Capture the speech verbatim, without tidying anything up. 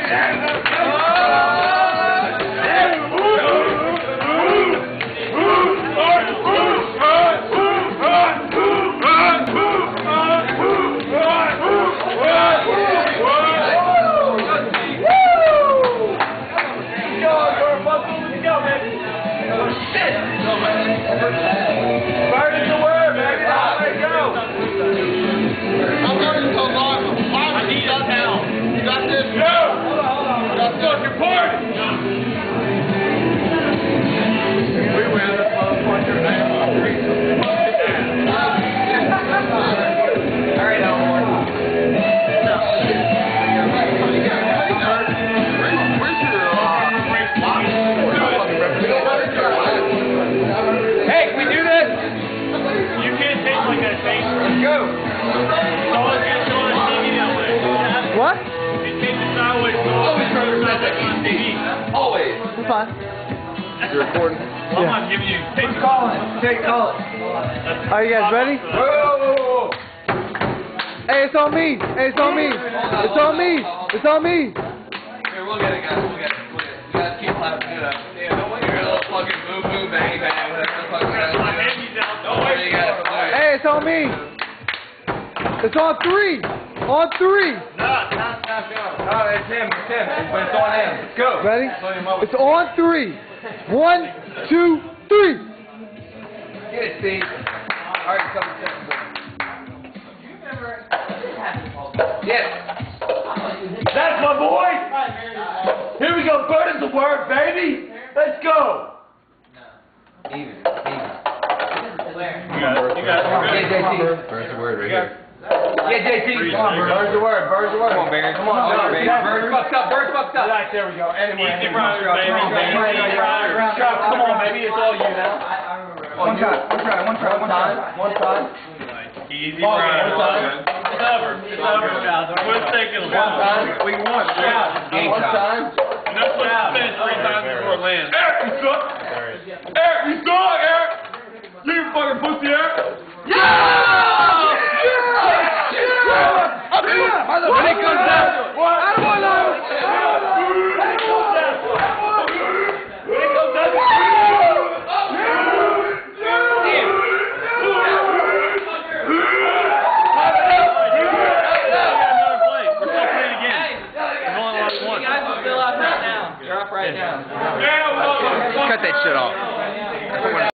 What? Always. It's fine. You're recording? I'm Yeah. not giving you. Who's calling? Take call it. Are you guys ready? Whoa, whoa, whoa, whoa. Hey, it's on me. Hey, it's on me. It's on me. It's on me. Here, we'll get it, guys. We'll get it. We'll get it. You guys keep laughing it up. Yeah, don't want your little fucking boom, boom, bang, bang, whatever the fuck you're gonna do. Don't worry, you got it. Hey, it's on me. It's on three. On three. No, it's not, it's not, no. No, it's him. It's him. But it's on him. Let's go. Ready? It's on three. One, two, three. Get it, Steve. All right, couple seconds. Yes. That's my boy. Here we go. Bird is the word, baby. Let's go. Even. Even. You got it. You got it. Yeah, J T. Bird's the word right here. Yeah, J T. Come on, Bird. Bird's the word. Bird's the word. Come on, Barry. Come on, come on, Barry. Bird's fucked up. Bird's fucked up. Right, there we go. Anyway, Easy Riders, baby. Easy Riders. Come on, baby. It's all you now. One try. One try. One try. One time. One time. Easy Riders. It's over. It's over, guys. We're taking a One time. We won. Yeah. One time. And that's what it's been three times.